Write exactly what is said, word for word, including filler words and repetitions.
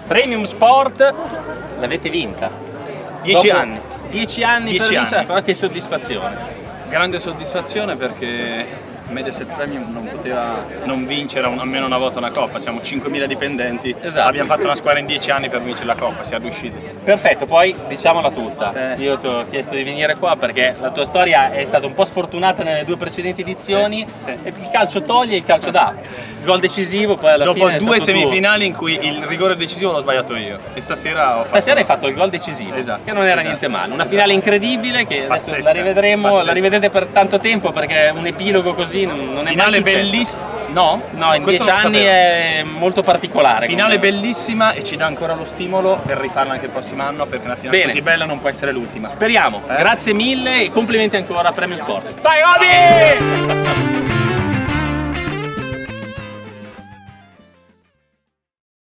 Premium Sport l'avete vinta. Dieci Dopo anni. Dieci anni Dieci per vincere, anni. però che soddisfazione. Grande soddisfazione perché Mediaset Premium non poteva non vincere un, almeno una volta una coppa, siamo cinquemila dipendenti, Esatto. Abbiamo fatto una squadra in dieci anni per vincere la coppa, siamo riusciti. Perfetto, poi diciamola tutta. Eh. Io ti ho chiesto di venire qua perché la tua storia è stata un po' sfortunata nelle due precedenti edizioni. Sì. E il calcio toglie, il calcio dà. Il gol decisivo poi alla Dopo fine è due stato tuo. semifinali in cui il rigore decisivo l'ho sbagliato io e stasera ho fatto... Stasera hai fatto il gol decisivo, Esatto, che non era esatto, niente male. Una esatto. finale incredibile che adesso Pazzesca, la rivedremo, pazzesca. la rivedete per tanto tempo perché un epilogo così non, non è Finale mai successo. bellissima. No? No, in Questo dieci non anni sapevo. è molto particolare. Finale come- bellissima e ci dà ancora lo stimolo per rifarla anche il prossimo anno perché una finale Bene. così bella non può essere l'ultima. Speriamo. Eh? Grazie mille e complimenti ancora a Premium Sport. Vai Odi!